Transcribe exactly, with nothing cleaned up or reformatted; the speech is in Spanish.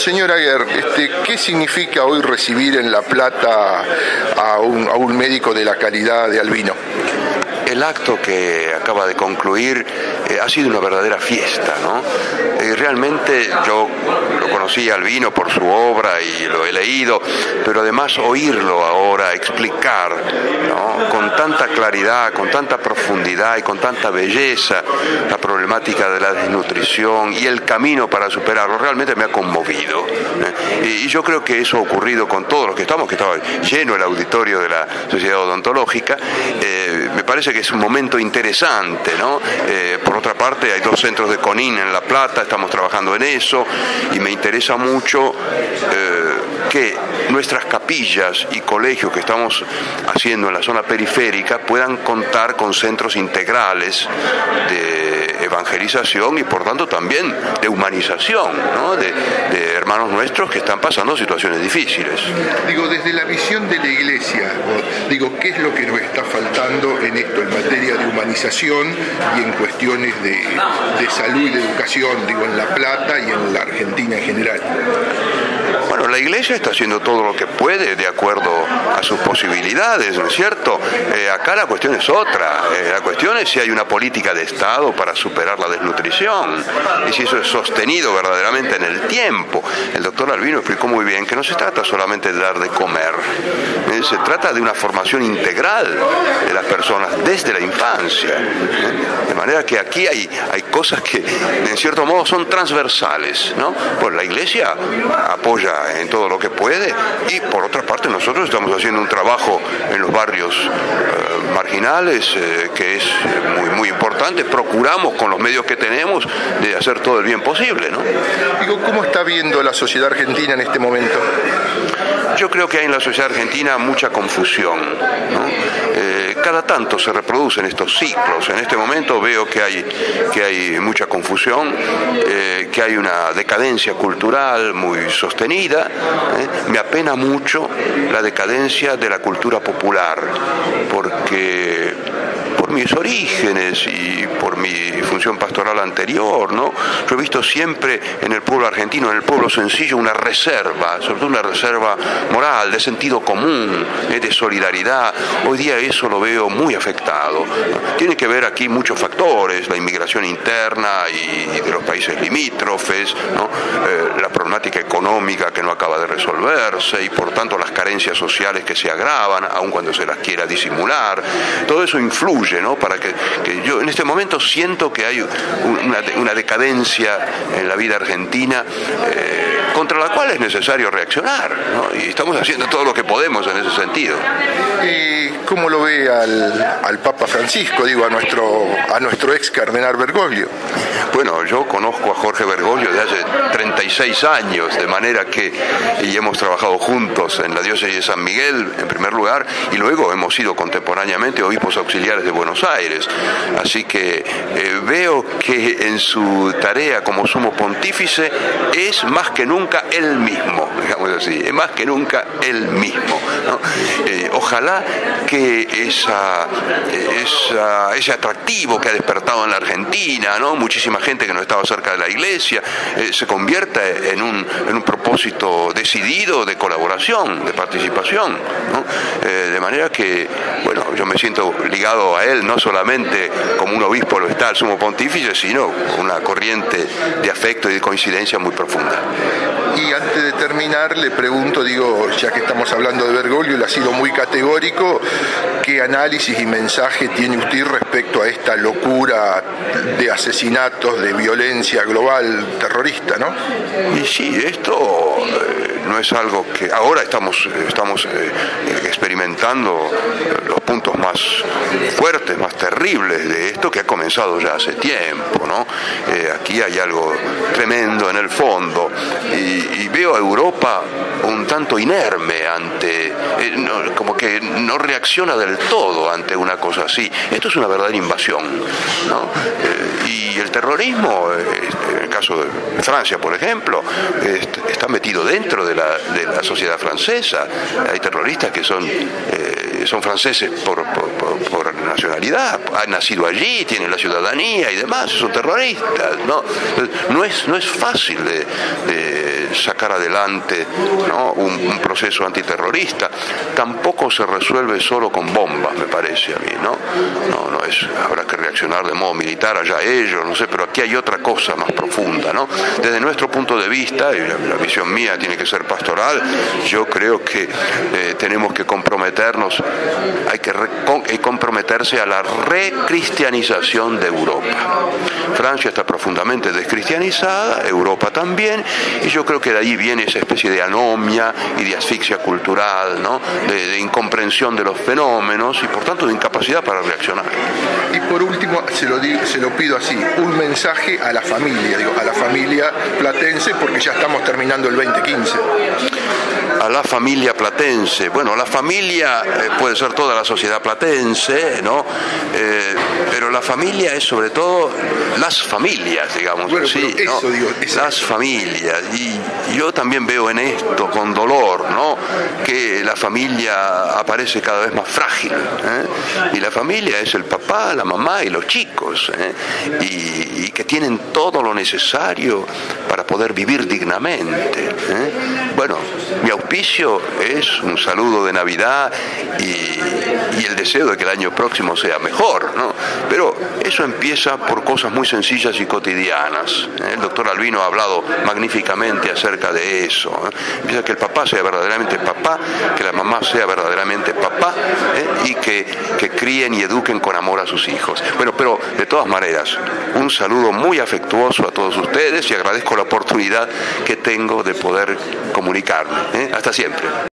Monseñor Aguer, este, ¿qué significa hoy recibir en La Plata a un, a un médico de la calidad de Albino? El acto que acaba de concluir eh, ha sido una verdadera fiesta, ¿no? Eh, realmente yo lo conocí a Albino por su obra y lo he leído, pero además oírlo ahora explicar, ¿no?, con tanta claridad, con tanta profundidad y con tanta belleza la problemática de la desnutrición y el camino para superarlo, realmente me ha conmovido, ¿eh? Y yo creo que eso ha ocurrido con todos los que estamos, que estaba lleno el auditorio de la Sociedad Odontológica. Eh, me parece que es un momento interesante, ¿no? Eh, por otra parte, hay dos centros de CONIN en La Plata, estamos trabajando en eso, y me interesa mucho eh, que nuestras capillas y colegios que estamos haciendo en la zona periférica puedan contar con centros integrales de evangelización y por tanto también de humanización, ¿no?, de, de hermanos nuestros que están pasando situaciones difíciles. Digo, desde la visión de la Iglesia, digo, ¿qué es lo que nos está faltando en esto, en materia de humanización y en cuestiones de, de salud y de educación, digo, en La Plata y en la Argentina en general? Bueno, la Iglesia está haciendo todo lo que puede de acuerdo a sus posibilidades, ¿no es cierto? Eh, acá la cuestión es otra. Eh, la cuestión es si hay una política de Estado para superar la desnutrición y si eso es sostenido verdaderamente en el tiempo. El doctor Albino explicó muy bien que no se trata solamente de dar de comer, eh, se trata de una formación integral de las personas desde la infancia. ¿eh? De manera que aquí hay, hay cosas que en cierto modo son transversales, ¿no? Pues la Iglesia apoya en todo lo que puede y por otra parte nosotros estamos haciendo un trabajo en los barrios eh, marginales eh, que es muy muy importante. Procuramos con los medios que tenemos de hacer todo el bien posible, ¿no? Digo, ¿cómo está viendo la sociedad argentina en este momento? Yo creo que hay en la sociedad argentina mucha confusión, ¿no? Eh, cada tanto se reproducen estos ciclos. En este momento veo que hay, que hay mucha confusión, eh, que hay una decadencia cultural muy sostenida. ¿eh? Me apena mucho la decadencia de la cultura popular, porque por mis orígenes y por mi función pastoral anterior, ¿no?, yo he visto siempre en el pueblo argentino, en el pueblo sencillo, una reserva, sobre todo una reserva moral, de sentido común, ¿eh? de solidaridad. Hoy día eso lo veo muy afectado. Tiene que ver aquí muchos factores, la inmigración interna y de los países limítrofes, ¿no?, eh, la problemática económica que no acaba de resolverse y por tanto las carencias sociales que se agravan, aun cuando se las quiera disimular. Todo eso influye, ¿no?, para que, que yo en este momento siento que hay una, una decadencia en la vida argentina eh, contra la cual es necesario reaccionar, ¿no? Y estamos haciendo todo lo que podemos en ese sentido. ¿Y cómo lo ve al, al Papa Francisco, digo, a nuestro, a nuestro ex cardenal Bergoglio? Bueno, yo conozco a Jorge Bergoglio de hace treinta y seis años, de manera que y hemos trabajado juntos en la diócesis de San Miguel, en primer lugar, y luego hemos sido contemporáneamente obispos auxiliares de Buenos Aires. Así que eh, veo que en su tarea como sumo pontífice es más que nunca él mismo, digamos así, es más que nunca él mismo, ¿no? Eh, ojalá que esa, esa, ese atractivo que ha despertado en la Argentina, ¿no?, muchísima gente que no estaba cerca de la Iglesia, eh, se convierta en un, en un propósito decidido de colaboración, de participación, ¿no? Eh, de manera que, bueno, yo me siento ligado a él, no solamente como un obispo lo está el sumo pontífice, sino una corriente de afecto y de coincidencia muy profunda. Y antes de terminar, le pregunto, digo, ya que estamos hablando de Bergoglio, él ha sido muy categórico, ¿qué análisis y mensaje tiene usted respecto a esta locura de asesinatos, de violencia global terrorista, ¿no? Y sí, esto eh, no es algo que ahora estamos, estamos eh, experimentando los puntos más fuertes, más terribles de esto, que ha comenzado ya hace tiempo, ¿no? Eh, aquí hay algo tremendo en el fondo y, y veo a Europa un tanto inerme ante, eh, no, como que no reacciona del todo ante una cosa así. Esto es una verdadera invasión, ¿no? Eh, y el terrorismo, eh, en el caso de Francia, por ejemplo, eh, está metido dentro de la, de la sociedad francesa. Hay terroristas que son, eh, son franceses por, por, por, por nacionalidad, han nacido allí, tienen la ciudadanía y demás, son terroristas, ¿no? No es, no es fácil de, de, sacar adelante, ¿no?, un, un proceso antiterrorista. Tampoco se resuelve solo con bombas, me parece a mí, ¿no? No, no es, habrá que reaccionar de modo militar, allá ellos, no sé, pero aquí hay otra cosa más profunda, ¿no? Desde nuestro punto de vista, y la, la visión mía tiene que ser pastoral, yo creo que eh, tenemos que comprometernos, hay que re, con, eh, comprometerse a la recristianización de Europa. Francia está profundamente descristianizada, Europa también, y yo creo que de ahí viene esa especie de anomia y de asfixia cultural, ¿no?, de, de incomprensión de los fenómenos y por tanto de incapacidad para reaccionar. Y por último, se lo, digo, se lo pido así, un mensaje a la familia, digo, a la familia platense, porque ya estamos terminando el veinte quince. A la familia platense, bueno, la familia eh, puede ser toda la sociedad platense, ¿no? Eh, pero la familia es sobre todo las familias, digamos, bueno, sí, eso, ¿no? Digo, las familias. Y yo también veo en esto con dolor, ¿no?, que la familia aparece cada vez más frágil, ¿eh? Y la familia es el papá, la mamá y los chicos, ¿eh? y, y que tienen todo lo necesario para poder vivir dignamente, ¿eh? Bueno, mi auspicio es un saludo de Navidad y, y el deseo de que el año próximo sea mejor, ¿no? Pero eso empieza por cosas muy sencillas y cotidianas, ¿eh? El doctor Albino ha hablado magníficamente acerca de eso, ¿eh? Empieza que el papá sea verdaderamente papá, que la mamá sea verdaderamente papá, ¿eh? y que, que críen y eduquen con amor a sus hijos. Bueno, pero de todas maneras, un saludo muy afectuoso a todos ustedes y agradezco la oportunidad que tengo de poder comunicarme, ¿eh? Hasta siempre.